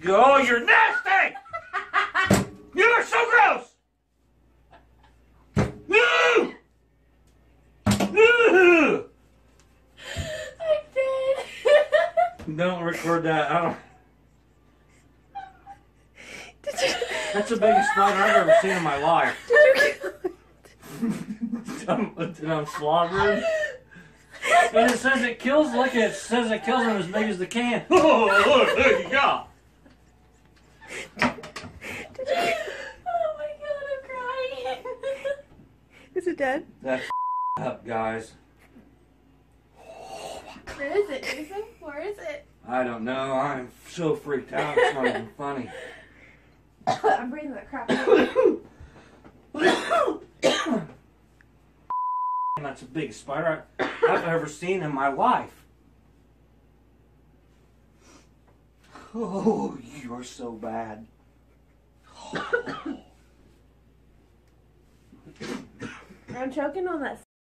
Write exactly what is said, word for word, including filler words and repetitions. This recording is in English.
go. You're nasty! You are so gross! No! No! I did. Don't record that. I don't. Did you? That's the biggest spider I've ever seen in my life. Did you kill it? I'm, I'm slobbering. And it says it kills. Look, it says it kills them as big as the can. Oh, look, there you go. Did you? Oh my god, I'm crying. Is it dead? That's up, guys. Where is it, Jason? Where is it? I don't know. I'm so freaked out. It's not even funny. I'm breathing the crap out. That's the biggest spider I've ever seen in my life. Oh, you are so bad. I'm choking on that